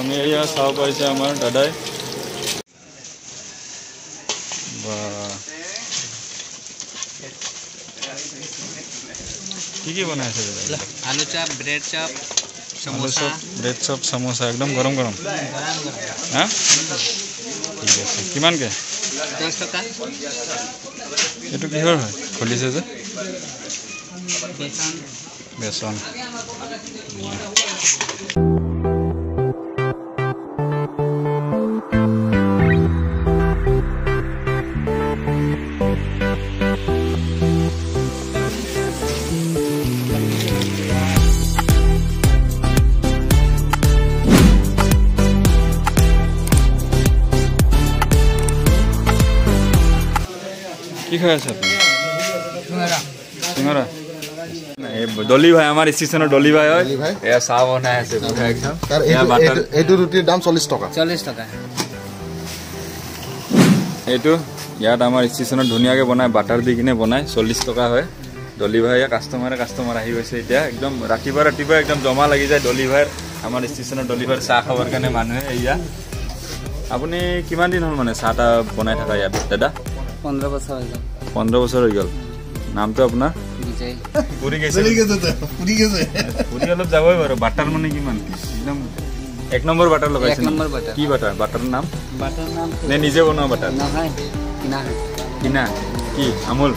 আমি এয়া চাব পাৰিছে আমাৰ দাদাই কি বনাইছে দাদা आलू chop bread chop samosa bread chop samosa एकदम गरम गरम हाँ ठीक है किमान के 10 टका एटु किहर হয় খুলিছে যে बेसन बेसन কি খাই আছে আপনি সিঙ্গারা ডলি ভাই আমার স্টেশনের ডলি ভাই হয় এয়া চাহ বনাই আছে পুরা একদম এয়া বাটার এইটো ৰুটিৰ দাম 40 টকা 40 টকা এইটো ইয়াত আমাৰ স্টেশনত ধুনিয়াকে বনাই বাটাৰ দি কিনে বনাই 40 টকা হয় ডলি ভাই কাস্টমাৰ আহি গৈছে এতিয়া একদম ৰাতিপুৱা একদম জমা লাগি যায় ডলি ভাইৰ আমাৰ স্টেশনৰ ডলি ভাইৰ চাহ খাবৰ কাৰণে মানুহে এয়া আপুনি কিমান দিন হল মানে চাহটা বনাই থাকা ইয়াত দাদা 15 বছৰ হৈ গ'ল 15 বছৰ হৈ গ'ল নামটো আপোনাৰ বিজয় পুৰি গৈছে পুৰি অলপ যাবই বাৰু বাটাৰ মানে কিমান একদম এক নম্বৰ বাটাৰ লগাইছে এক নম্বৰ বাটাৰ কি বাটাৰ নাম নে নিজে বনোৱা বাটাৰ নহয় কিনা কি আমুল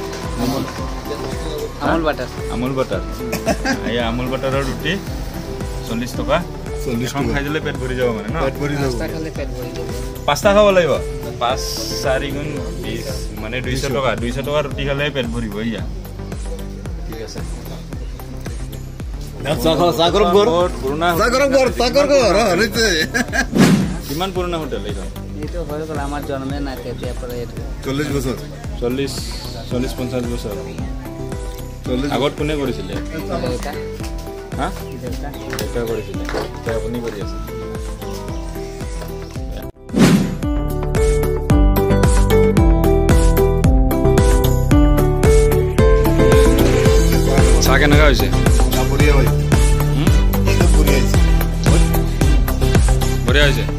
বাটাৰ এই আমুল বাটাৰৰ ৰুটি 40 টকা 40 খাই দিলে পেট ভৰি যাব মানে ন পেট ভৰি যাব পাঁচটা খাব লাগিব 5 4 গুণ 20 মানে 200 টকা ৰুটি খালে পেট ভৰিব ইয়া ঠিক আছে কিমান পুৰণা হোটেল এইখন এইটো হৈ গ'ল আমাৰ জন্মে নাই তেতিয়া পৰা এইটো 40 বছৰ 40-50 বছৰ আগত কোনে কৰিছিলে হা এটা কৰিছিলে এতিয়া আপুনি কৰি আছে চাহ কেনেকুৱা হৈছে বঢ়িয়া হৈছে